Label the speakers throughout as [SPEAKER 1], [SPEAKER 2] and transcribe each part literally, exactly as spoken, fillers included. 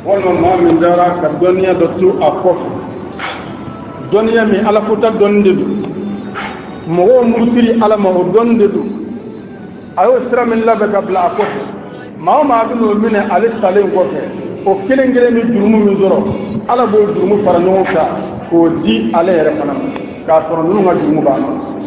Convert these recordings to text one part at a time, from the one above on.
[SPEAKER 1] walma ma min dara ka doniya do tu akof doniya mi ala futa donde du mo murtiri ala ma donde du ayo sira min labe ka bla akof ma ma bi no mine ali salen ko fe o kelen gele mi jurumu mi zoro ala bo jurumu fara no ka ko di ala yere fana ka toro nu nga jurumu ba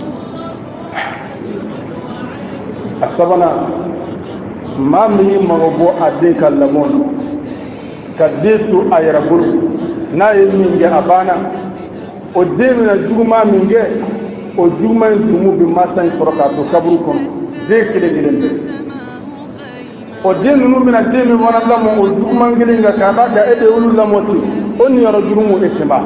[SPEAKER 1] asabana ma mi ma bo ade kallamon ka desu ayra bulu na yi min ge abana o de mi na juruma min ge o juruma jurumu bi masan foroka to kaburu kon de kele gele o de nunu mina de mi wona lamo o juruma ngeli nga ka ba da ede wulu lamo ti on yoro jurumu e tiba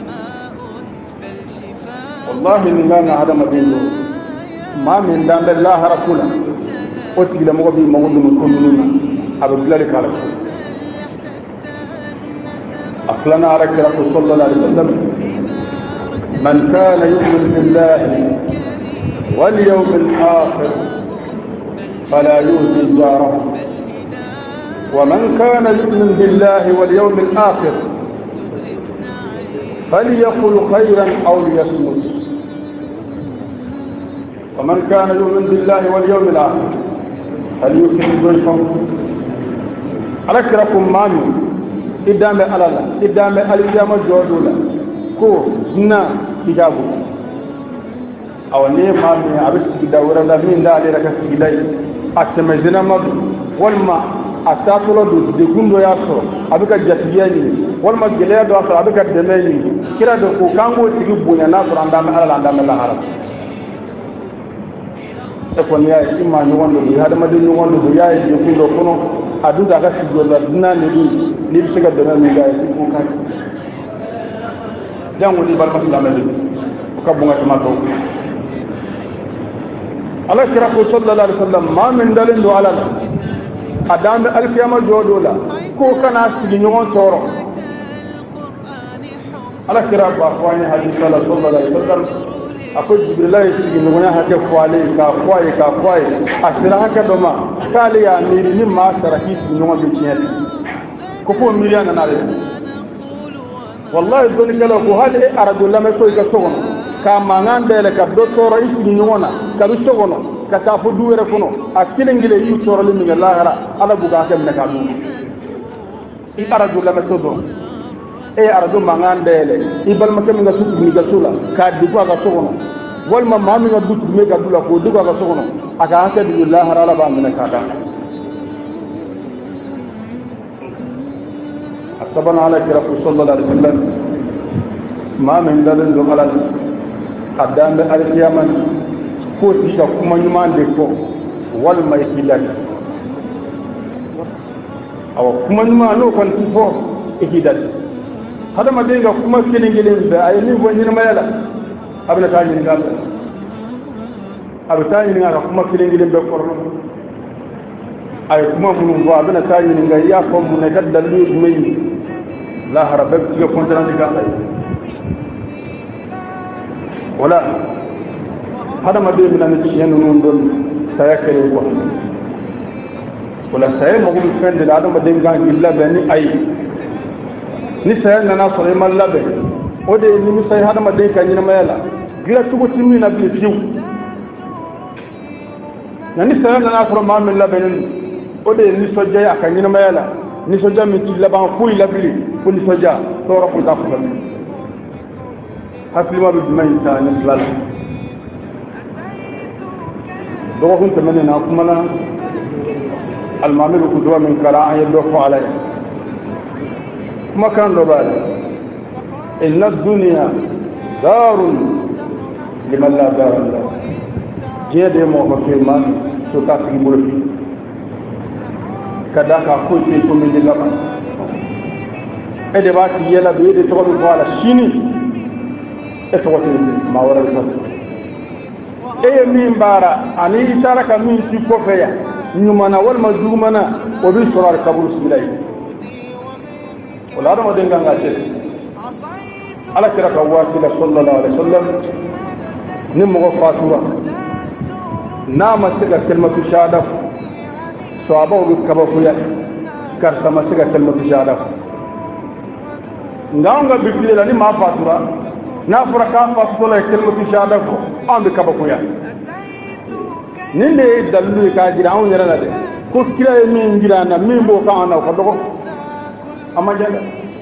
[SPEAKER 1] wallahi ni nga hada madinno ma min dambe la harakula o ti la mo bi mo ndu ko nunu abe bilal kala أخلنا على رسول صلى الله عليه وسلم من كان يؤمن بالله واليوم الآخر فلا يؤذي جاره ومن كان يؤمن بالله واليوم الآخر فليقل خيرا أو ليصمت ومن كان يؤمن بالله واليوم الآخر فليكرم ضيفه على كركم مانو idambe alala idambe alijama jodula ko na hijabu awne ma mi abisi dawra la min da ale raka sigidai atama zina ma walma atatulo do de gundo yaso abika jatiyani walma gele do aso abika demeni kira do ko kango tigi bunya na so andam alala andam la haram e ko ne ay imma ni wondo bi hada madin ni wondo bi yaay de gundo kono adu daga sigola dina ne ni ni siga de mi gaay ko ka jangu ni bal masla mel ko bunga tama to ala kira ko sallallahu alaihi wasallam ma min dalin do ala adam al qiyamah jodola ko kana sigi nyon toro ala kira ba ko ni hadith sallallahu alaihi wasallam akwai jibril sigi nyon ha ke kwale ka kwaye ka kwaye asira haka doma kale ya ni ni ma saraki sigi nyon bi tiyan ko ko miliyan na ale wallahi doni kala ko hade aradu lama ko ga sogon ka mangan dele ka do toro isi nyona ka do sogono ka ta fu duwere kono akilengile yi toro limi ngala ala buga ka mena ka du si aradu lama sodo e aradu mangan dele ibal makam nga sutu ni ga sula ka di ko ga sogono wal ma mami nga dutu me ga dula ko du ga sogono aka haka billahi ala ba mena ka da طبعا على رسول صلى الله عليه وسلم ما من دلن زملان قدام القيامة كوتي كما يمان ديكو والما يكيلك أو كما يمان لو كان تفو يكيدك هذا ما دينك كما كيلين كيلين بأيني وين ما يلا أبنا تاني نقال أبنا تاني نقال كما كيلين كيلين بكورنا أي كما منو أبنا تاني نقال يا كم من كذا دليل مين لا هربت تيجي كونتنا نقال ولا هذا ما بين من الشيء نون دون سيأكل يقول ولا سيء ما هو بفند العالم ما دين قال إلا بني أي نسأل لنا صليم الله به وده نسأل هذا ما دين كأننا ما يلا قال تقول تمين أبي فيو نسأل لنا صليم الله من الله بين وده نسأل جاي كأننا ما يلا نسأل جاي من كل بان كوي لبلي كل نسأل جاي تورا كل تفضل حسب ما بدمين ثاني فلان دوغون تمنى ناكمنا المعمل قدوة من كراعة يدوف عليه ما كان ربال إن الدنيا دار لمن لا دار الله جيد يموه في المال سوكاتك مرفي كداك أقول فيكم من اللبن إذا باتي يلا بيدي تغلو فعلا شيني اتوتي ما ورا الفتح اي مين بارا اني ترك مين في كوفيا نيمانا والمجومنا وبسرار قبول سبلاي ولا ما دنگا غاچه على كرا قوات صلى الله عليه وسلم نمغو فاتورا نام تلك كلمه شهاده صحابه بكبفيا karta masiga kalmatu shahada ngaunga bikile la ni ma fatura na fura ka fatura kalmatu shahada ko ambe kabakuya ninde dalu ka jira on yara de ko kila min jira na min bo ka ana ko dogo amajala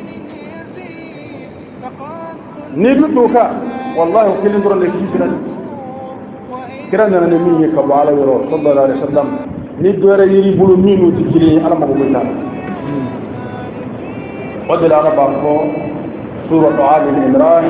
[SPEAKER 1] ni du ka wallahi kilin doron de kibira kira na ne min ka bala yoro sallallahu alaihi wasallam ni dore yiri bulu minu tikiri ala ma ko bita wadila rabba ko suratu ali imran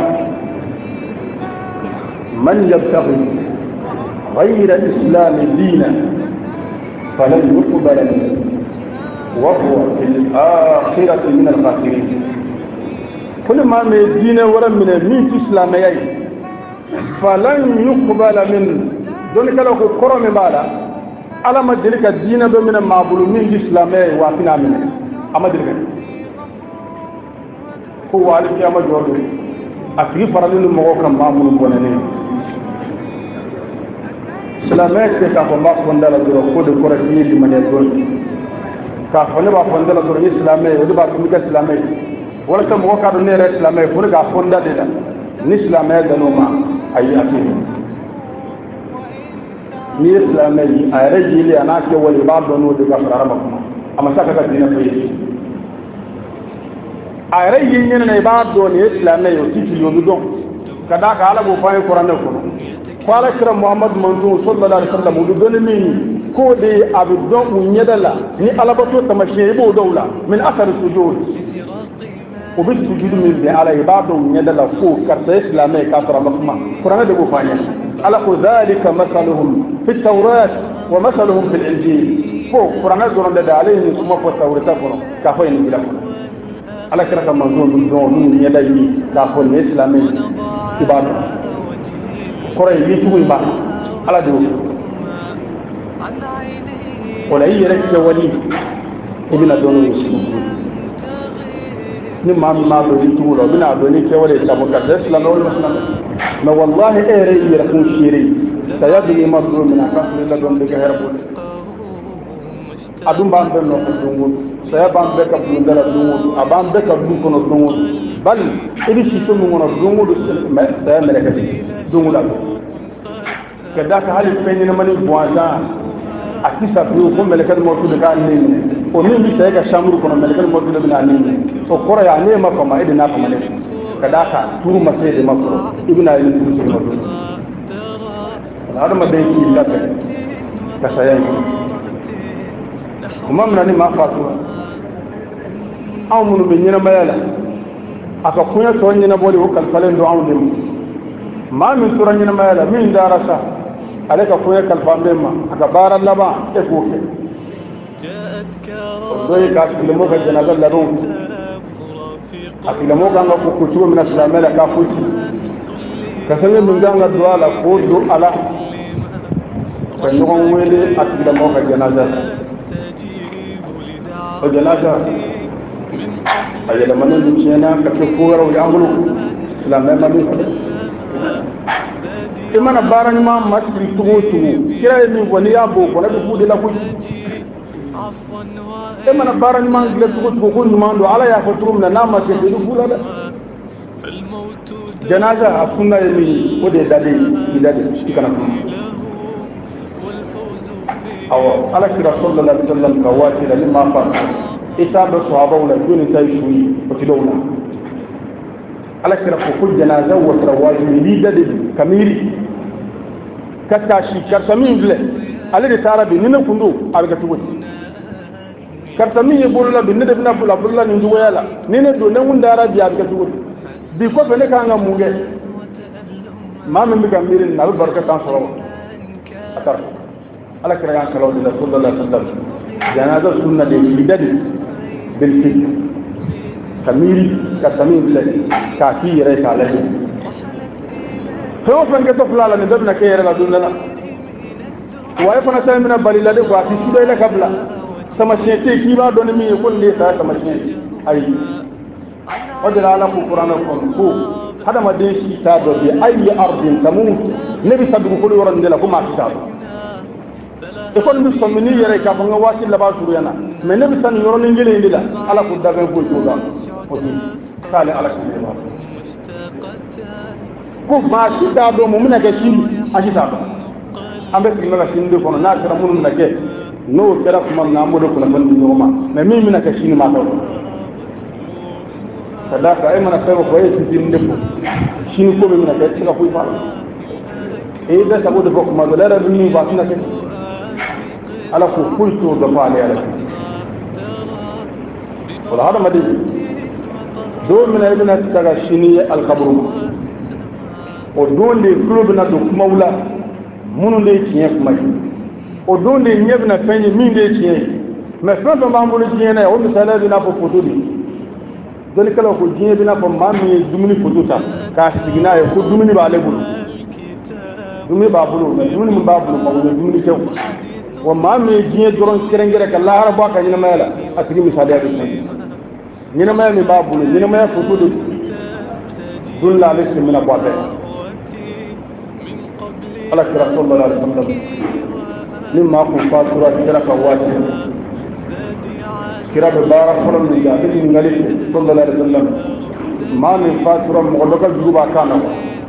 [SPEAKER 1] man yabtaghi غير الإسلام دينا فلن يقبل منه وهو في الآخرة من الخاسرين كل ما من الدين ولا من مين إسلامي فلن يقبل منه دون كلام كرم بالا على ما ذلك الدين بمن معبول من إسلامي وافنا منه أما ذلك هو على كيما جواب أكيد فرضين الموقع معمول بنانين سلامات كافو ما فندلا درو خود كورتي دي مانيزون كافو نبا فندلا درو اسلامي ودي با كوميكا اسلامي ولا كم وكا دو نير اسلامي فور غا فوندا دي ني اسلامي دانو ما اي اكي ني اسلامي اي رجيلي انا كي ولي با دونو دي غا فرارما اما ساكا كا دينا في اي رجي ني ني با دوني اسلامي يو تي يو دون كدا كالا بو فاي قران كو قال كرم محمد منزول صلى الله عليه وسلم ودون مين كودي ابو دون ونيدلا ني علبتو تمشي بو دولا من اثر السجود وبالسجود من بي على عباد ونيدلا كو كرت اسلامي كافر مقما قران دغو فاني على ذلك مثلهم في التوراة ومثلهم في الانجيل فو قران دون ده عليه ثم في التوراة كفر كفاين بلا على كرم منزول دون نيدلا كافر اسلامي عباد كوري يتوي با على دو ولا يرك ولي ابن دونو ni mam ma do yitu lo bina do ni ke wala ta mukaddas la no muslim ma wallahi ere yira kun shiri sayadi madru min akaf la don de herbu adum ban ben no dungu saya ban be ka bu dara dungu aban be ka bu kono dungu bal idi ci to mu ngono dungu do me da meleka dungu la kada ka hali pe ni mani boisa akisa bi ko meleka mo tu de kan ni o min bi tay ka shamru kono meleka mo tu de na ni o kora ya ne ma kama idi na kama ne kada ka turu ma sai de ma ko ibna ni turu sai ma tu har ma dai ki la ka sayan kuma mun ni ma fatu aw mun be nyina mayala aka kunya to nyina boli ko kalfalen do aw nim ma min turan nyina mayala min darasa aleka kunya kalfambe ma aka bara laba e ko ke doy ka ti mo ka jana dal ladon akila mo ka ko kutu min islamela ka futi kasale mun ganga duala ko do ala ko ngon wele akila mo ka jana dal o janaza ayala manan dukiyana ka ce kowar wa amulu islamai mami imana baran ma masri tugu tugu kira ni wani ya bo ko na bu de la ku imana baran ma le tugu tugu ko ni mando ala ya fatrum na nama ke du kula da janaza asunna ni ko de dade ni dade kana aw ala kira sallallahu alaihi wasallam kawati la lima fa itabe sahaba wala duni tay shuyi ko tilawna ala kira ko kul janaza wa tawaji li dade kamiri katashi kartami vle ala de tarabi nina kundu alga tugo kartami ye bolla bi ne de bina bula bula ni ndugo yala nina do ne mun dara bi alga tugo bi ko bele ka nga munge mama mi kamiri na barka tan solo atar ala kira yan kalaw dina sallallahu alaihi wasallam janaza sunna de lidadi bil fit kamiri ka tamim le ka fi re ka le ho fan ga sofla la ne dabna ke yere la dunna la way fana tay mina balila de ko ati suday la kabla sama shete ki ba don mi ko le sa sama shete ay odala ala ku qur'ana ko ko hada ma de shi ta do bi ayi ardin tamut nabi sadu ko woran de la ko ma ta e kon mi so mini yere ka nga wati la ba suru yana mais ne bi tan yoro ni ngele ndila ala ko daga ko joga ko ni kale ala ko ni ko ma shi da do mu muna ga shi aji ta ba ambe ki mala shi ndo kono na kara mun na ke no kera kuma na mu do ko na ban ni ma mais mi mina ka shi ni ma taw kada ka ay mana ko ko yeti din ndefo shi ni ko mi mina ka ka fu fa e da ta bodo bokk ma da la ni ba tuna ke ala ko kulto da fa ala wala hada madi do mina ibna taga shini al qabru o donde club na do mawla munu le tiye kuma o donde nyebna fenyi min le tiye mais fon do mambulu tiye na o misala dina ko foto di doni kala ko tiye dina ko mammi dumuni foto ta ka sigina e ko dumuni ba le bulu dumuni ba bulu dumuni mun ba bulu ko dumuni tew wa mammi tiye doron kerengere ka la harba ka nyina mala atigi misala ya ni nyina mala mi ba bulu nyina mala foto di dun la le mina ko ta ala kira sallallahu alaihi wasallam nimma ku fatura kira ka wati kira be bara kolon ni ga bi ngali sallallahu alaihi wasallam ma min fatura mo lokal juba kana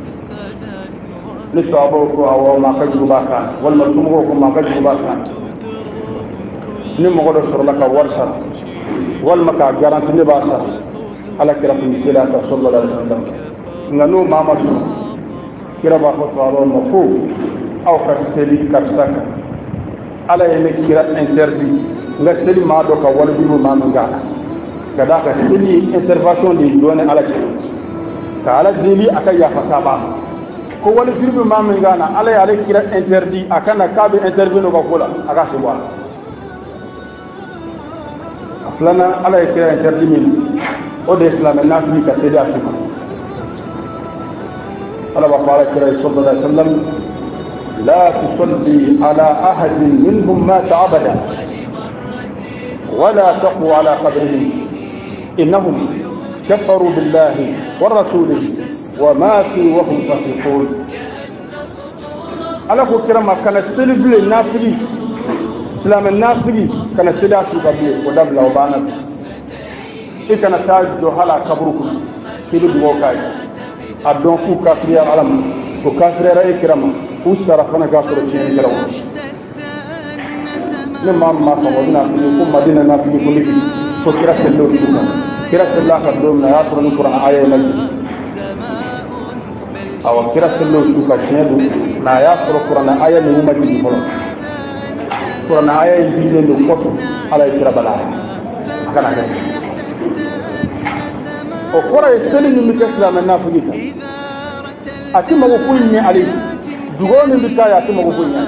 [SPEAKER 1] ni sabo ko awo ma ka juba kana wal ma tumo ko ma ka juba kana ni mo godo sor la ka warsa wal ma ka garanti ni ba sa ala kira ku sila ta sallallahu alaihi wasallam ngano mama tu kira ba ko sawaro mo fu aw ka seli karsaka ala yene kira interdit nga seli ma do ka wala bimu ma ngana kada ka seli intervention di done ala ci ka ala deli aka ya fasaba ko wala bimu ma ngana ala ya ale kira interdit akana ka be intervenir ko kula aka subwa aflana ala ya kira interdit min o de islam na fi ka seli afima ala ba qala kira sallallahu alaihi wasallam لا تصلي على أحد منهم مات أبدا ولا تقو على قبرهم إنهم كفروا بالله ورسوله وماتوا وهم فاسقون على فكرة ما كان السلف للنافلي سلام النافلي كان السلاس قبيل ودبل وبانا إيه كان تاج على قبركم كيلو بوكاي أدون فو كافريا علم وكافريا رأي كرامة usara fana ga soro tiɲɛ kɛra o ne maa min ma sɔn o bɛna fili ko madina na fili ko ligi ko kira sɛlɛ o dugu kan kira sɛlɛ a ka don min na a y'a sɔrɔ ni kuranɛ aya ye lajɛ awɔ kira sɛlɛ o dugu kan tiɲɛ don nka a y'a sɔrɔ kuranɛ aya ninnu ma jigin fɔlɔ kuranɛ aya in dilen don kɔfɛ ala ye kira bala a kana kɛ o kɔrɔ ye seli min bɛ kɛ silamɛ nafili kan a ti mago foyi ɲɛ ale ye dugo min bi ta ya ti mago bonya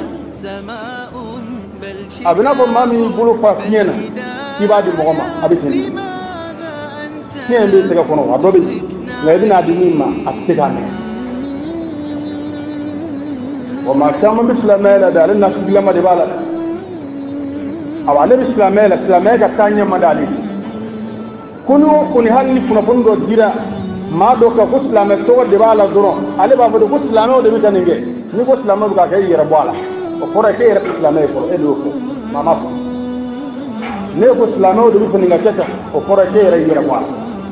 [SPEAKER 1] abina ko mami bulu fa fiena ki ba di mo ma abiti ni en bi tega kono adobe la ibina di mimma atega ne wa ma chama bislamela da lan nasu bilama de bala awale bislamela bislamela tanya madali kunu kuni halni kuna fundo dira ma do ka kuslame to de bala duro ale ba fa do kuslame o de bitanenge ni ko islam ba ka yira bwala o fora ke yira islam e ko elo ko mama ko ne ko islam o de bi fani ngata o fora ke yira yira bwala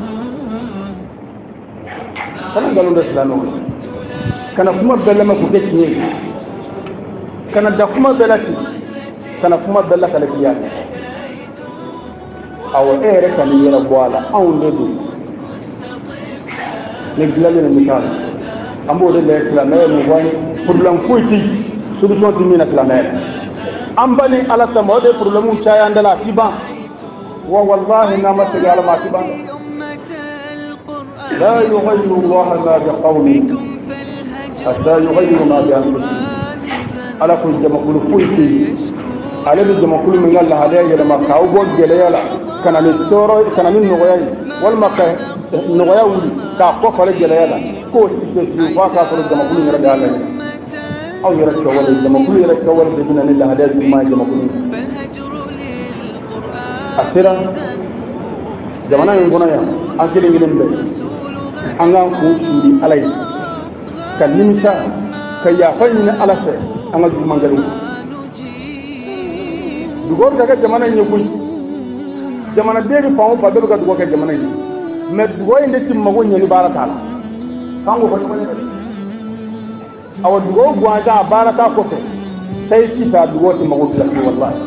[SPEAKER 1] kana galon da islam o kana kuma bella ma ko ke tiye kana da kuma belati kana kuma bella kala kiya awo ere kan yira bwala on de du ne gilale ne misal ambo de islam e mo wani problem foyti solution timina islamé ambali ala tamo de problème chaya ndala tiba wa wallahi na masala ma tiba la yughayyiru Allah ma biqawmin hatta yughayyiru ma bi anfusihim ala ko jama kulu foyti ala bi jama kulu min Allah hada ya ma kaw bo gele yala kana ni toro kana min nogoy wal maka nogoya wuli ka ko ko gele yala ko ti ti wa ka ko jama kulu ni rada Allah أو يرك ولا جمع كل يرك ولا بدنا نلا هذا ما جمع كل أخيرا زمانا يقولنا يا أكيد يقولون بس أنا كوشي على كلمة كيا فين على شيء أنا جمع كلام دكتور كذا زمانا يقول jamana beri fa o fa be ga dugo ke jamana ni me dugo inde tim mago nyani barata la kango ko ni aw dugo gwa ga barata ko te sai ci ta dugo tim mago la wallahi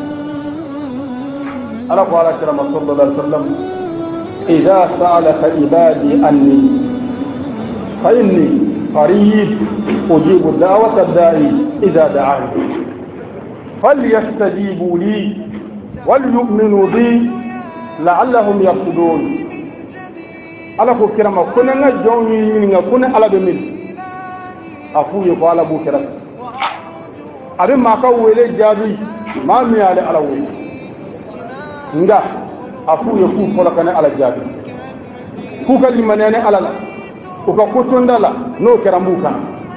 [SPEAKER 1] ala qala sallallahu alaihi wasallam idha sa'alaka ibadi anni fa inni qarib ujibu da'wata da'i idha da'ani فليستجيبوا لي وليؤمنوا بي لعلهم يرشدون على كرم كنا جوني من كنا على بمن أفو يقال أبو كرم أبي ما كويل جابي ما مي على على وين نجا أفو يكون فلكنا على جابي كو كلمة على لا وكوتون دلا نو كرم بوكا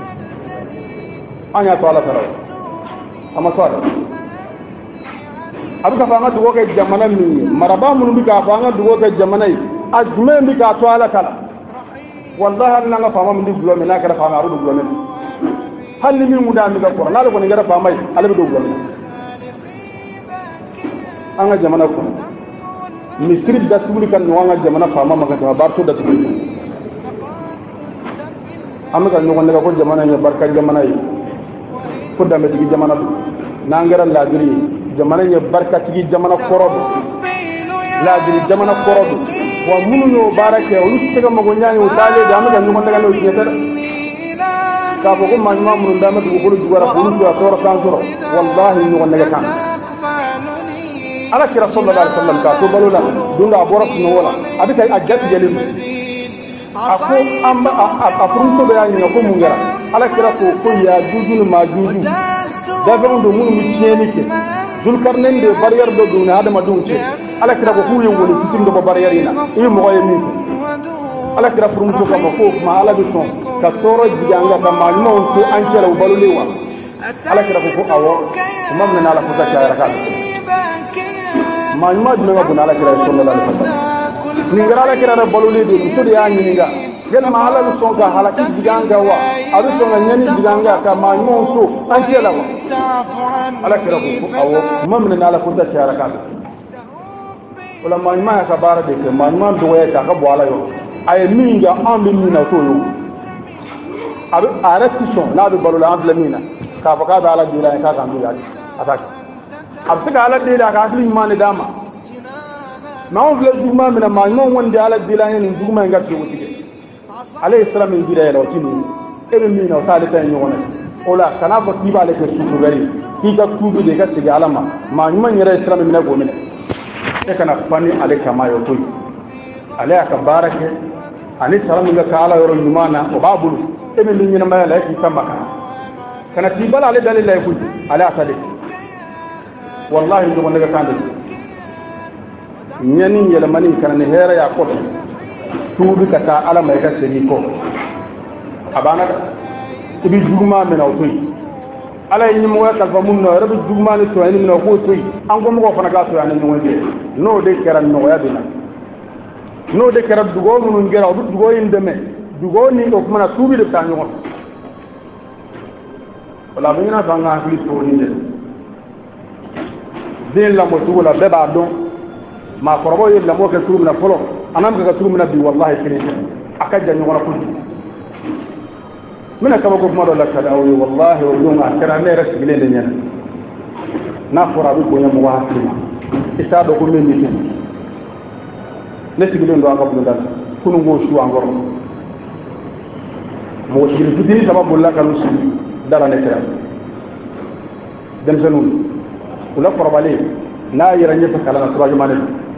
[SPEAKER 1] أنا طالع ترى ama swala abuka fanga dugo ke jamana mi maraba mun bi ka fanga dugo ke jamana yi ajme mi ka to ala kala wallahi na nga fama mi dugo mi na ka fama ru dugo mi hal mi mu da mi ka ko na ko ni ngara fama yi ala bi dugo mi anga jamana ko mi sirib da tuli kan no anga jamana fama maka ta barto da tuli amaka no ko ne ko jamana ni barka jamana yi ko dambe tigi jamana du nangara ladiri jamana nya barka tigi jamana korodo ladiri jamana korodo wa munu no barake ulu tega mago nyaani o tale da amga nyuma daga no yeta ka ko ko manuma mun dama du ko du wara ko du asora sansoro wallahi no daga kan ala ki rasulullah sallallahu alaihi wasallam ka to balula dunga boros no wala abika ajat jelim ako amba afrunto be yani ko mungera ala kira ko ko ya jujul ma juju da ba ndo mun mi tieni ke dul karnen de barrière do duna adama dunce ala kira ko ku yen woni fitin do barrière ina e mo goye mi ala kira furunto ko ko ma ala bi son ka toro jiganga ka ma no ko ancela o balulewa ala kira ko ko awo mam na ala futa ka raka ma ma dum ma buna ala kira sallallahu alaihi wasallam ni ngara ala kira balule de so de ya nyinga gel ma ala son ka halaki diganga wa adu son nyani diganga ka ma non so ankela wa ala kira ko awo mamna na ala kunta sharaka wala ma ma ka bara de ke ma ma do ya ka ka bo ala yo ay minga an bi mina to yo adu arati son na do balula an lamina ka fa ka da ala dila ka ka ndu ya ataka abta ka ala dila ka asli ma ne dama ma on vle duma mina ma non wonde ala dila ni duma ngati wutige alayhi salam in jira yala watini ebe mi na sale tan nyona ola kana ba tiba le ke su gari ki ka tubi de ka tiga alama ma nyuma nyira islam mi na go mi e kana fani ale kama yo toy ale aka barake ani salam ga kala yoro nyumana o babulu ebe mi nyina ma la ki tamaka kana tiba ale dalil la fuji ale asade wallahi ndo wonga kande nyani yela mani kana ne hera ya ko tubi kata ala mai ka seri ko abana ibi juguma mena otoy ala yi mo ka fa mun no rabi juguma ni to ni mena ko toy an ko mo fana ka to ya ni wonde no de keran no ya dina no de keran dugo mun ngera du dugo inde me dugo ni ko kuma na tubi de tan ngon wala bi na fa nga fi to ni de din la mo tugo la beba don ma korbo yi la mo ka tubi na folo anam ka turu mina bi wallahi kile akaja nyora kudi mina kaba ko mado la kada awi wallahi wa dunga kana ne ras gile de nyana na fora bi ko nyamo wa hakima isa do ko men ni ne sigile ndo aka bulal kunu go shu angoro mo sigile fitini sababu la kanu si dara ne kera dem sanu kula forbalé na yira nyata kala na subaji mane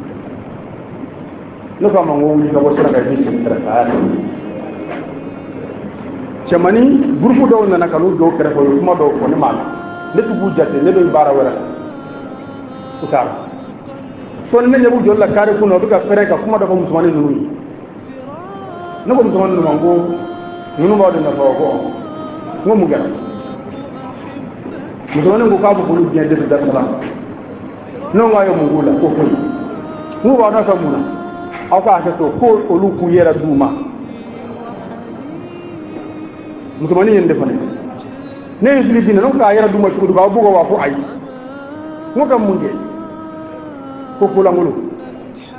[SPEAKER 1] no fa mango wuli ka wasara ka bi sin tara ta chamani burfu do na nakalu do kere ko kuma do ko ne mala ne tubu jatte ne do bara wara usar son ne nyabu jolla kare kuno do ka fere ka kuma do ko musmani nunu no ko musmani nunu mango nunu ba do na ko ngo mu gara musmani ngo ka bu bulu bien de da sala no ngayo mu gula ko ko mu ba na sa muna aka aka to ko olu ku yera duma mutumani yende fane ne yusli dina non ka yera duma ko ba bugo wa ko ay mo kam munge ko kula ngulu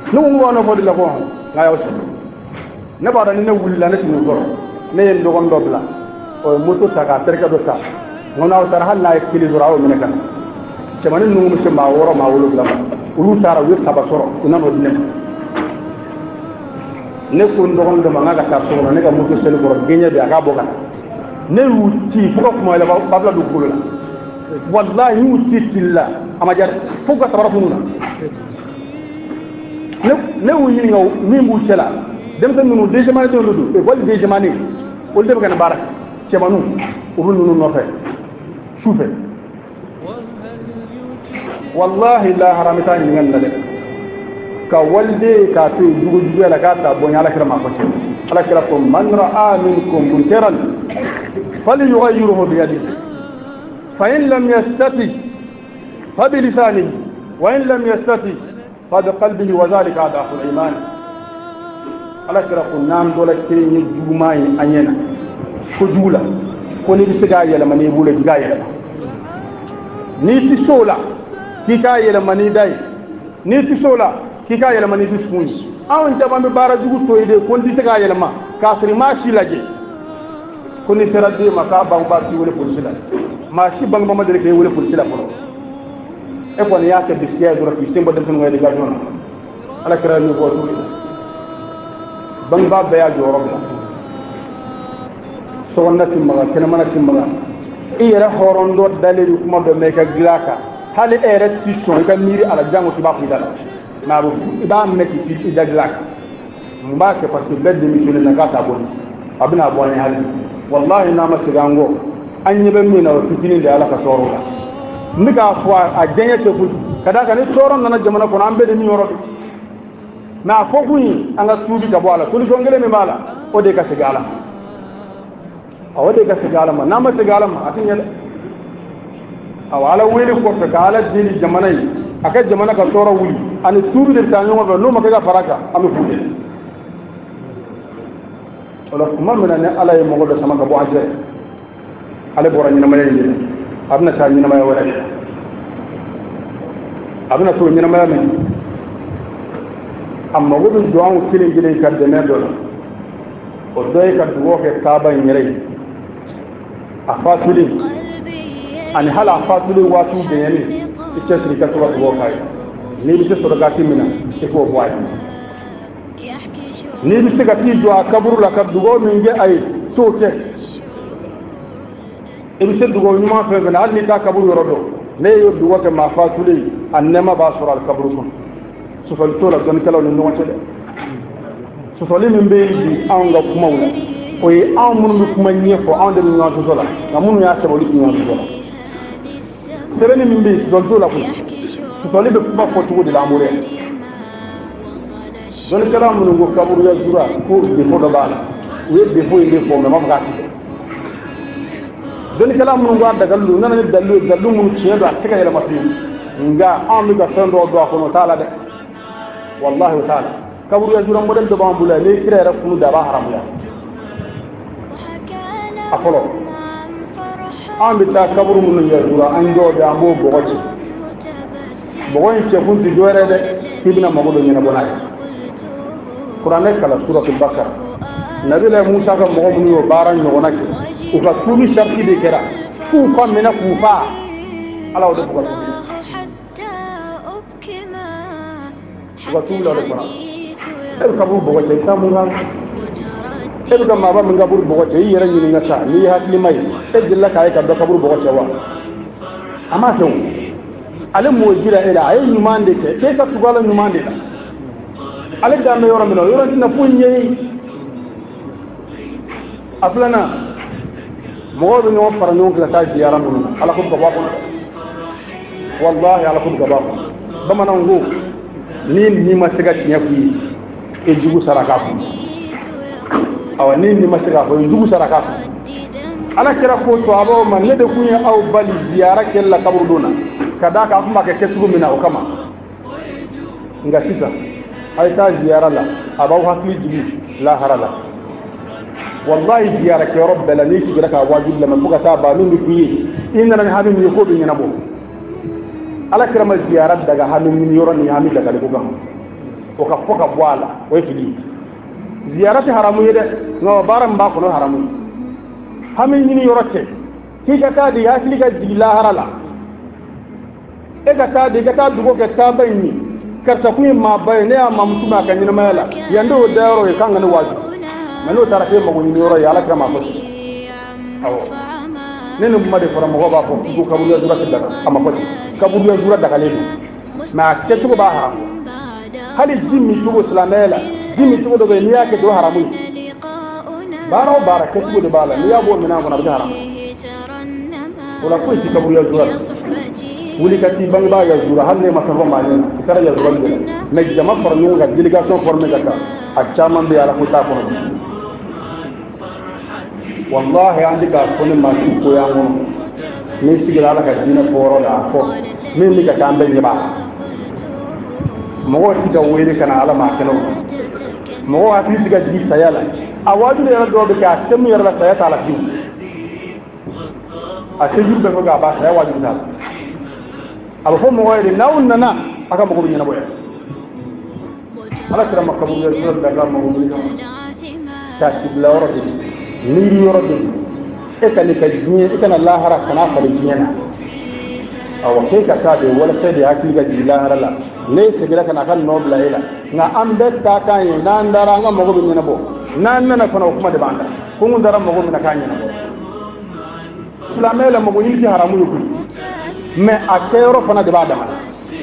[SPEAKER 1] nu ngo no fodi la ko nga yaw ci ne ba da ni ne wulla ne tinu goro ne yen do gondo bla o moto taka terka do ta ngona tar hal na ekili durawo mine kan jamani nu mu se ma woro ma wulu bla ulu tara wi taba soro ina no dine ne ko ndo gondo ma nga ka soro ne ka moto sel goro genya bi aka boka ne wuti fuko ko la babla du kula wallahi wuti tilla ama jar fuka tabarafu nuna ne ne wuyi ngaw min bu cela dem tan nunu dejemane to ndu e wal dejemane o dem kan barak ci manu urun nunu no fe soufe wallahi la haramita ni ngal nale ka walde ka to dugo dugo la ka ta bonya la kirama ko ci ala kira ko man ra'a minkum munkaran falyughayyirhu bi yadihi fa in lam yastati fa bi lisanihi wa in lam yastati fa bi qalbihi wa dhalika adafu al-iman ala kira ko nam dola kini jumai anyena ko jula ko ni bisiga yela mani bule diga yela ni ti sola ki ka yela mani dai ni ti sola ki ka yela mani dismuni awon jaba mi bara jugu to ide ko ndi diga yela ma ka sri ma shi laje ko ni serade ma ka bang ba ti wole polsila ma shi bang ma madere ke wole polsila ko e ko ni ya ke bisiga dura ki sembo dem tan ngade ga jona ala kira ni ko to bang ba be ya joro la so wonnati maga kena manati maga iyara horondo dalil kuma do meka glaka hali ere tisson ka miri ala jango ti ba fi dala na bu iba meki ti ida glaka mba ke parce que bedde mi tole na gata bon abina bon hali wallahi na masigango anyebe mi na fitini da ala ka soro la nika fwa a jenya te fu kada ka ni soro na jamana ko ambe de mi yoro na fokuyi anga tubi ka bwala tuli jongele mi bala o de ka sigala awade ka sigala ma nama sigala ma atin yele awala wili ko fe kala dili jamanai aka jamana ka soro wuli ani tubi de tanyo ma no ma ka faraka ami fude wala kuma mina ne ala ye mogo do sama ka bo ajre ale bora nyina maye ni abna sa nyina maye wala abna to nyina maye men amma wodu doan kilin gilin kadde ne do o doy ka duwo ke kaba nyere afatuli ani hala afatuli watu de yani ite sirika to duwo kai ni bi so daga timina e ko boy ni bi se gati jo akaburu la ka duwo min ge ay soke e bi se duwo nyuma fe be al ni ta kaburu rodo ne yo duwo ke ma fatuli annama ba sura al kaburu kun so fal to la don kala no no tele so fali min be di anga kuma wala o yi an mun kuma nyefo an de nyaa to sola na mun ya saboli nyaa to sola tere ni min be don to la ko so fali be kuma ko to de la amure don kala mun go kaburu ya zura ko de fo do bala we de fo inde fo me ma fati don kala mun go daga lu nana ni dalu dalu mun ciye do taka yela mafi nga an mi ga tan do do ko no taala de wallahi taala kaburu ya zura model do bambula le kire ra kunu da ba haram ya afolo an bi ta kaburu mun ya zura an do da ambo bogoji bogoyin ce kun di jore de ibna magodo nyina bonay qur'an kala suratul baqara nabi la musa ka mo mun yo baran no wonake u ka tumi sharti de kera ku fa mena ku fa ala o de ko وتقول له القرآن الكبر بوجه ساموران إذا ما بام الكبر بوجه يرني نعسى ليه هات لي ماي إذا لك هاي كبر كبر بوجه وا أما شو على موجودة إلى أي نمان ديك كيف تقول نمان ديك على دام يورا منو يورا نفوني أفلنا مغرب نوم فرنوك لتاج ديارا منو على كل كبابنا والله على كل كبابنا بمنا نقول ni ni masiga tinya ku e jugu saraka ku awa ni ni masiga ko jugu saraka ku ala kira ko to abo man ne de ku ya aw bali ziyara kella kabur dona kada ka kuma ka kesu mina o kama nga sisa ay ta ziyara la abaw hakli jibi la harala wallahi ziyara ke rabb la ni ki raka wajib lama buga ta ba min ku yi inna na hadin ni ko bi nyana bo ala kirama ziyarat daga hannun min yoron ni hami daga ko gam o ka fo ka bɔ a la o ye fili ziyara tɛ haramu ye dɛ nka baara min b'a kɔnɔ haramu hami ɲini yɔrɔ cɛ k'i ka taa de hakili ka jigi lahara la e ka taa de i ka taa dugu kɛ taaba in ye karisa kun ye maaba ye ne y'a mamutu mɛ a ka ɲɛnamaya la yan de o dayɔrɔ ye k'an ka ne wajibi mɛ n'o taara k'e mago ɲini yɔrɔ ye ala kira m'a fɔ ten awɔ ne ni kuma de fɔra mɔgɔw b'a fɔ k'i ko kaburuya jura tɛ daga a ma fɔ ten kaburuya jura dagalen don mɛ a kɛcogo b'a haramu hali ji min cogo silamɛya la ji min cogo dɔ bɛ yen n'i y'a kɛ to haramu ye baara o baara kɛcogo de b'a la n'i y'a bɔ minɛn kɔnɔ a bɛ kɛ haramu o la foyi tɛ kaburuya jura la wuli ka t'i bangebaa yazura hali ne ma fɛn fɔ maa ɲɛna i taara yazura min de la mɛ jama fara ɲɔgɔn kan délégation formé ka taa a caman bɛ yen ala ko t'a kɔnɔ wallahi an tɛ k'a fɔ ne maa si ko y'an kɔnɔ n'i sigira ala ka diinɛ fɔ yɔrɔ la a fɔ min bɛ ka kɛ an bɛɛ ɲɛ b'a la mɔgɔw tɛ ka wele ka na ala maa kɛnɛw mɔgɔw hakili tɛ ka jigin saya la a wajibi yɛrɛ dɔw bɛ kɛ a tɛ min yɛrɛ la saya t'a la fiyewu a tɛ juru bɛɛ fɔ k'a ban saya wajibi t'a la a bɛ fɔ mɔgɔ ye de n'aw nana a ka mɔgɔ bɛ ɲɛnabɔ yan ala kira ma kaburuya jura daga mɔgɔ bɛ ɲɛnabɔ k'a ci bila yɔrɔ de miiri yɔrɔ de e ka ne ka diɲɛ e kana lahara kana falen diɲɛ na awɔ k'e ka taa de walasa de hakili ka jigin lahara la ne seginna ka na a ka nɔ bila e la nka an bɛɛ taa kan ye n'an dara an ka mɔgɔ bɛ ɲɛnabɔ n'an nana fana o kuma de b'an da ko n kun dara mɔgɔ min na k'a ɲɛnabɔ silamɛya la mɔgɔ ɲini tɛ haramu ye koyi mɛ a kɛyɔrɔ fana de b'a dama na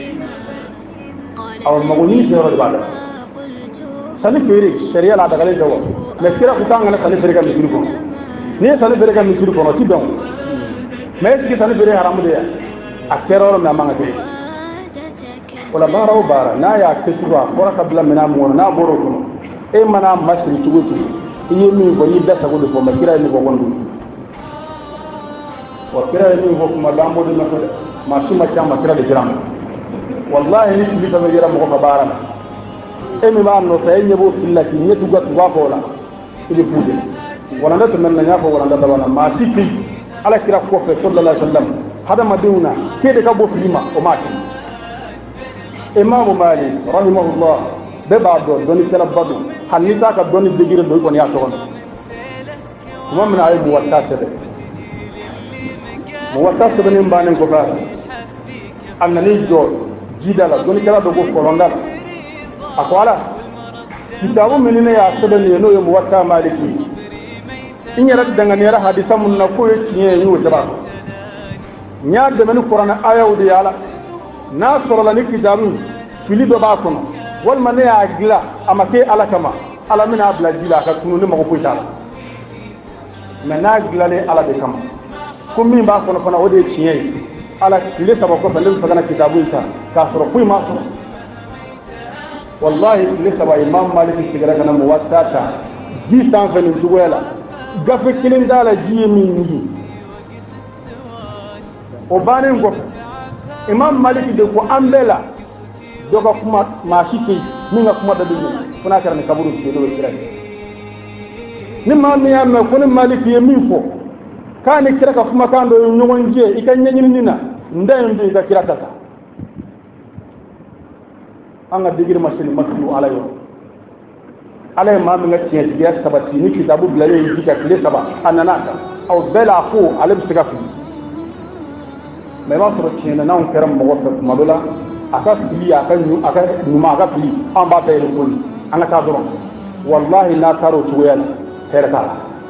[SPEAKER 1] awɔ mɔgɔ ɲini kɛyɔrɔ de b'a dama sani feere sariya la a dagalen tɛ wa mɛ kira ko k'an kana sani feere ka misiri kɔnɔ n'i ye sani feere ka misiri kɔnɔ o ti bɛn o mɛ e sigi sani feere haramu de ye a kɛra yɔrɔ min a man ka kɛ o la baara o baara n'a y'a kɛ cogo a fɔra ka bila minɛn mun kɔnɔ n'a bɔra o kɔnɔ e mana masiri cogo o cogo i ye min fɔ i y'i da sago de fɔ mɛ kira ye min fɔ kɔni wa kira ye min fɔ kuma bɛ an b'o de nɔfɛ dɛ maa si ma ca ma kira de kira ma walahi ni fili fɛn fɛn yera mɔgɔ ka baara la e min b'a nɔfɛ e ɲɛ b'o fili la k'i ɲɛ tugu ka tugu a kɔ o la i bɛ fu de walanda tɛmɛnen na n y'a fɔ walanda laban na maa si tɛ yen ala kira kɔfɛ sallallahu alaihi wa sallam hadamadenw na k'e de ka bɔ fili ma o m'a kɛ imamu Malik rahimahullah bɛɛ b'a dɔn dɔnnikɛlaba don hali n'i t'a ka dɔnni degere don i kɔni y'a tɔgɔ dɔn tuma min na a ye muwatta sɛbɛn muwatta sɛbɛnnen bannen kɔfɛ a nan'i jɔ jida la dɔnnikɛla dɔ ko kɔlɔnda la a ko ala kitabu min ne y'a sɛbɛn nin ye n'o ye muwatta Maliki i yɛrɛ danganiyara hadisa mun na k'o ye tiɲɛ ye n y'o jaba n y'a dɛmɛ ni kuranɛ ayaw de ye ala n'a sɔrɔla ni kitabu fili dɔ b'a kɔnɔ walima ne y'a dilan a ma kɛ ala kama ala bɛna bila ji la a ka tunu ne mago foyi t'a la mɛ n'a dilannen ala de kama ko min b'a kɔnɔ fana o de ye tiɲɛ ye ala tile saba kɔfɛ ne bɛ fɛ ka na kitabu in ta k'a sɔrɔ foyi m'a sɔrɔ wallahi tile saba imam Maliki sigira ka na muwatta ta ji sanfɛ nin cogoya la gafe kelen t'a la ji ye min ɲigi o bannen kɔfɛ imam Maliki de ko an bɛɛ la dɔ ka kuma maa si tɛ yen min ka kuma dɔ bɛ yen fo n'a kɛra ni kaburu tigɛ dɔ bɛ kira ye ni maa min y'a mɛn ko ni Maliki ye min fɔ k'a ni kira ka kumakan dɔ ye ɲɔgɔn jɛ i ka ɲɛɲinini na n da in bɛ i ka kira ta ta an ka digiri ma se ni ma tugu ala yɔrɔ ala ye maa min ka tiɲɛtigiya sabati ni kitabu bilalen yi ji ka tile saba a nana a kan aw bɛɛ la ko ale bɛ se ka fili mɛ i b'a sɔrɔ tiɲɛ na n'anw kɛra mɔgɔ fɛ tuma dɔ la a ka fili a ka a ka ɲuman a ka fili an b'a bɛɛ yɛrɛ koli an ka taa dɔrɔn wallahi n'a taara o cogoya la hɛrɛ t'a la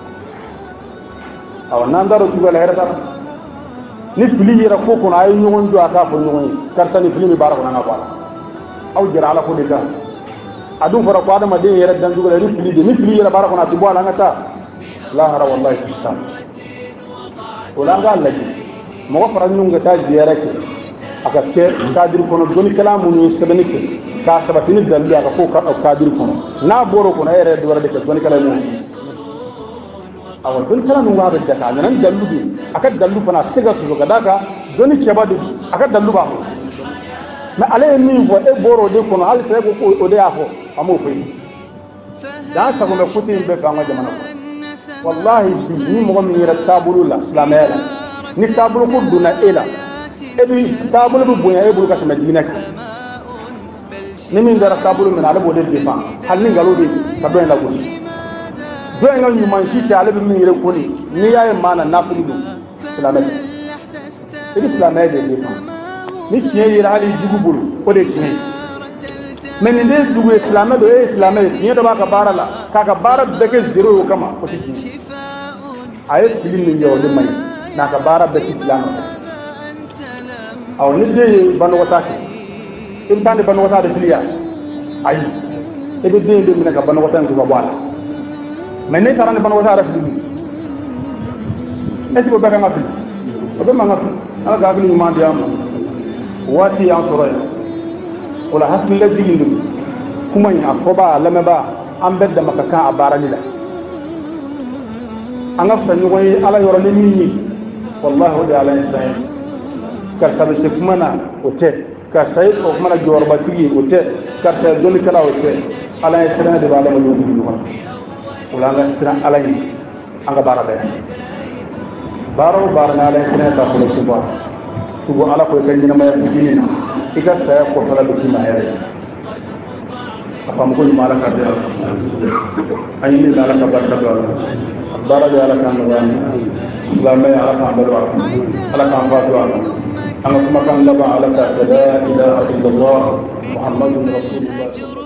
[SPEAKER 1] awɔ n'an taara o cogoya la hɛrɛ t'a la ni fili yɛrɛ ko kɔnɔ a ye ɲɔgɔn jɔ a k'a fɔ ɲɔgɔn ye karisa ni fili min baara kɔnɔ an ka bɔ a la aw jɛra ala ko de kan a dun fɔra ko adamaden yɛrɛ dancogo la ni fili de ni fili yɛrɛ baara kɔnɔ a tɛ bɔ a la an ka taa lahara wallahi ti taa o la an k'a lajɛ mɔgɔ fara ɲɔgɔn ka taa ziyara kɛ a ka kɛ kadiri kɔnɔ dɔnnikɛla minnu ye sɛbɛnni kɛ k'a sabati ni dalili a ka fɔ kadiri kɔnɔ n'a bɔra o kɔnɔ e yɛrɛ ye dɔ wɛrɛ de kɛ dɔnnikɛla ye mun ye awɔ dɔnnikɛla ninnu b'a bɛ daka a nana ni dalilu de ye a ka dalilu fana a tɛ se ka sɔsɔ ka d'a kan dɔnni cɛba de don a ka dalilu b'a fɔ mɛ ale ye min fɔ e bɔra o de kɔnɔ hali sisan e ko ko o de y'a fɔ an m'o fɔ ye dan sago bɛ kote in bɛɛ fɛ an ka jamana kɔnɔ wallahi bi ni mɔgɔ min yɛrɛ taabolo la silamɛya la ni taabolo ko donna e la e bi taabolo bɛ bonya e bolo ka tɛmɛ diinɛ kan ni min dara tabulu min ala bode defa hal ni ngalo de ka do en la gudi do en ngi man ci ala bi min yere ko ni ni yaay mana nafulu do islamé idi islamé de defa ni ci yere hali jugubul ko de ci mais ni de dugu islamé do islamé ni do ba ka bara la ka ka bara de ke zero kama ko ci ay filin ni yo de may na ka bara de islamé aw ni de ban wata in tande ban wata de filia ay e be de de mina ka ban wata ko wala mais ne tarane ban wata raf ni esi bo baka ngafi o be mangafi ala ga ni mandi am wati an soroy wala hasbi la digindu kuma ni afoba lame ba am bedda makaka abara ni la anga fa ni koy ala yoro ni ni wallahi wa ala insani kar tabe se kuma na o te ka say ko mana jor ba tigi o te ka tay doni kala o te ala e sene de bala mo yoni ni wala wala nga sira ala ni anga bara be baro bar na ala sene ta ko suba suba ala ko kan ni ma ni na ika say ko fala do ki ma ya apa mo ko ni mala ka de ay ni ala ka barka do bara de ala kan wa ni la me ala kan do ala kan fa do أنا كما كان لبع على لا إله إلا الله محمد رسول الله.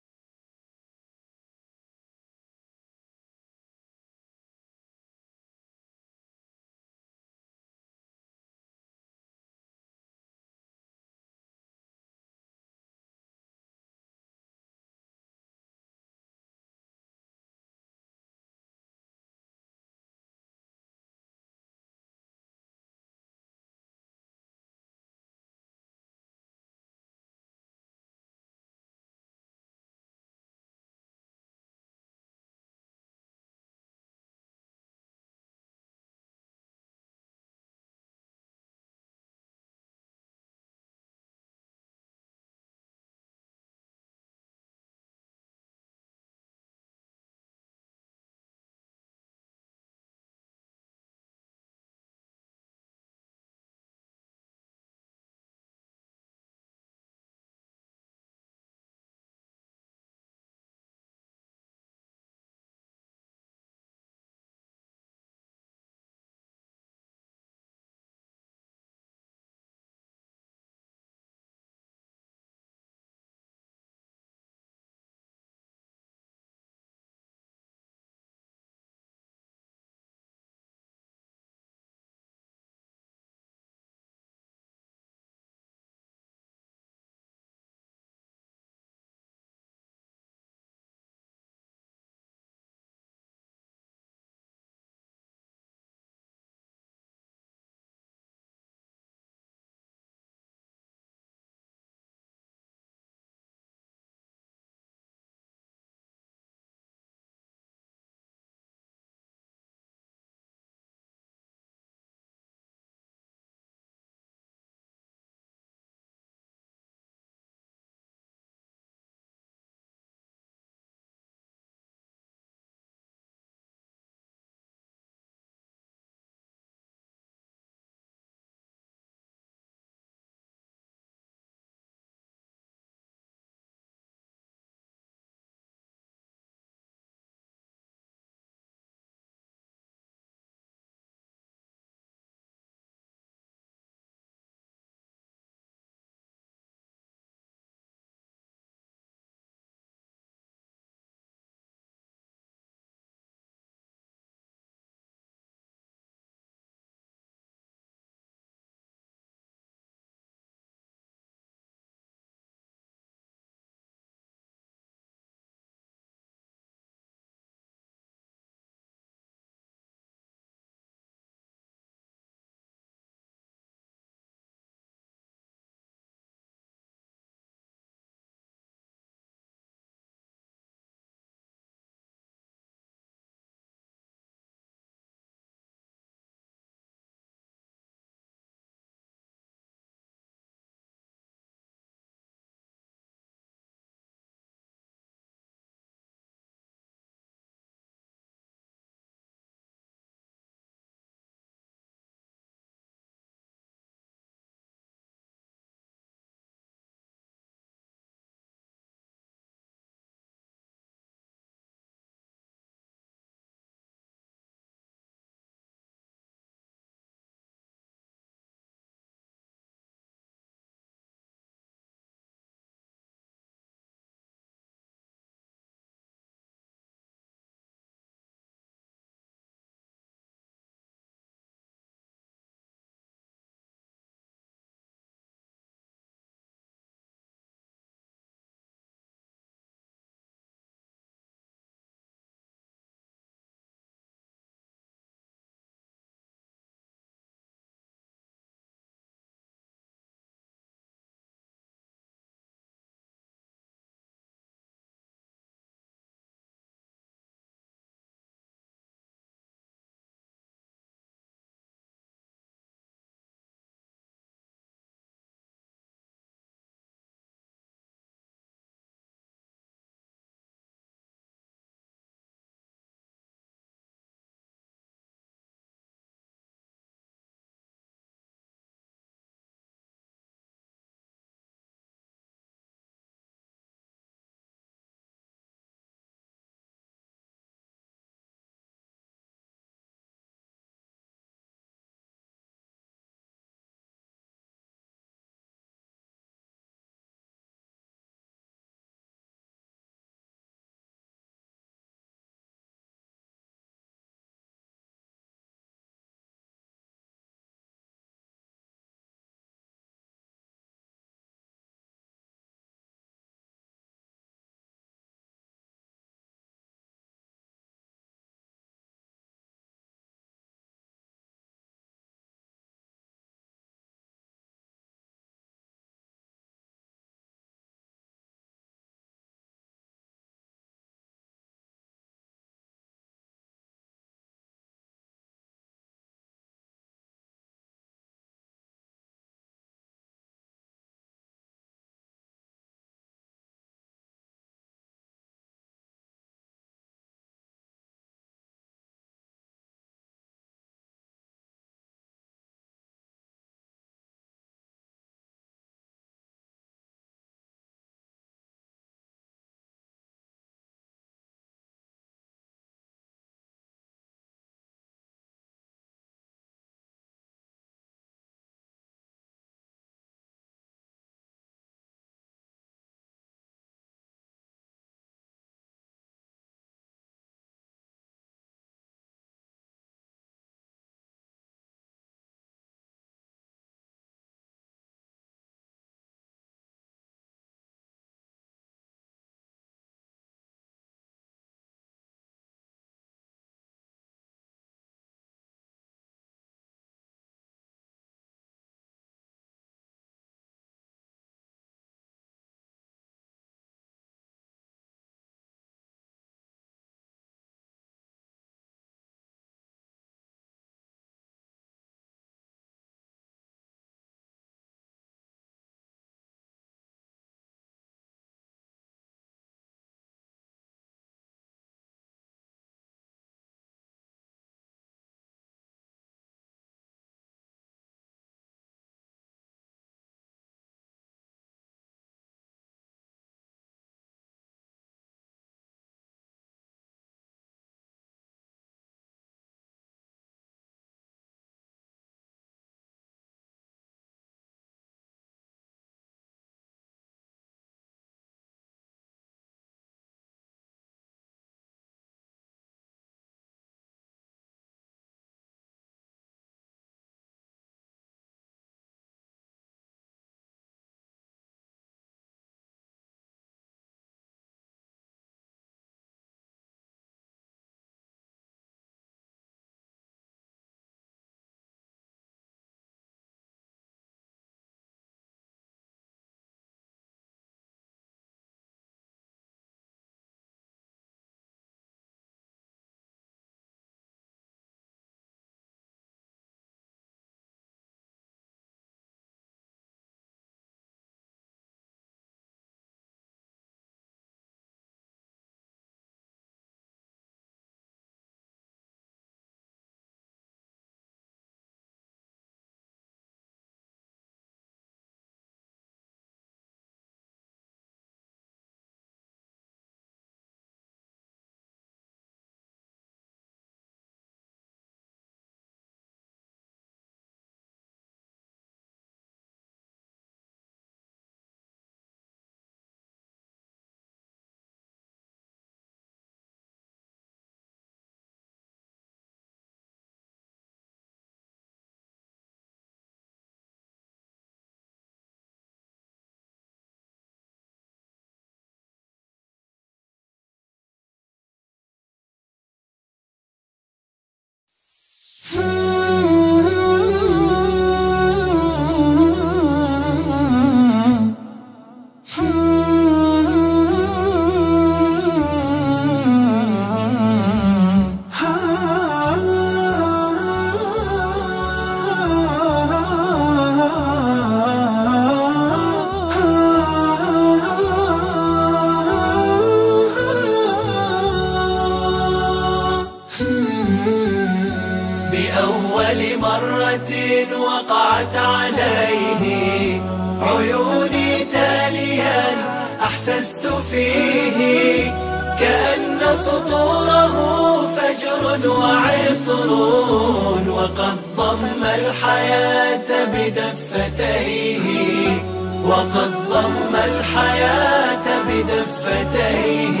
[SPEAKER 2] بأول مرة وقعت عليه عيوني تاليا أحسست فيه كأن سطوره فجر وعطر وقد ضم الحياة بدفتيه وقد ضم الحياة بدفتيه.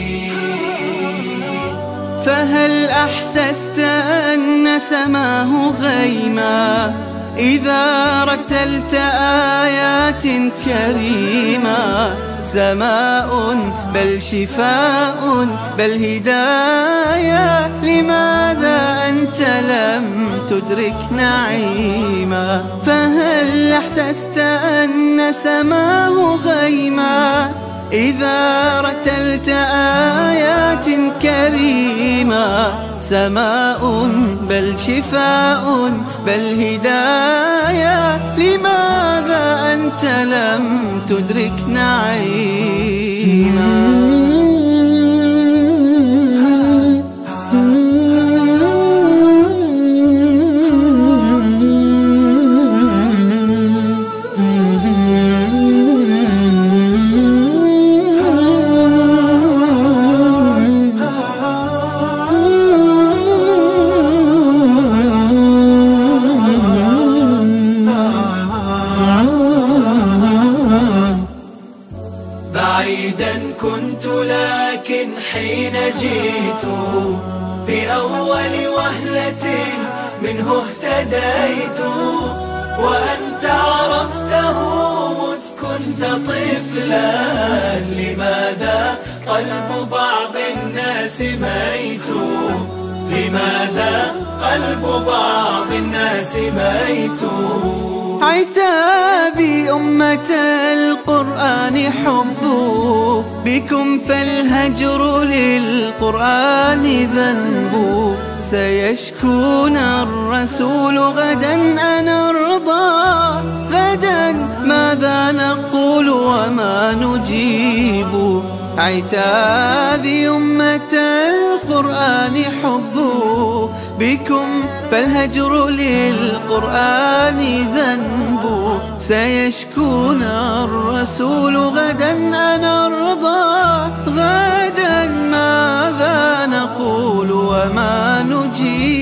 [SPEAKER 3] فهل أحسست أن سماه غيما إذا رتلت آيات كريمة؟ سماء بل شفاء بل هداية، لماذا أنت لم تدرك نعيما؟ فهل أحسست أن سماه غيما إذا رتلت آيات كريمة؟ سماء بل شفاء بل هداية، لماذا أنت لم تدرك نعيما؟
[SPEAKER 2] بعيدا كنت لكن حين جئت بأول وهلة منه اهتديت، وأنت عرفته مذ كنت طفلا، لماذا قلب بعض الناس ميت؟ لماذا قلب بعض الناس ميت؟
[SPEAKER 3] عتابي أمة القرآن حب بكم، فالهجر للقرآن ذنب. سيشكون الرسول غدا أنا أرضى، غدا ماذا نقول وما نجيب؟ عتابي أمة القرآن حب بكم، فالهجر للقرآن ذنب. سيشكون الرسول غدا أنا أرضى، غدا ماذا نقول وما نجيب؟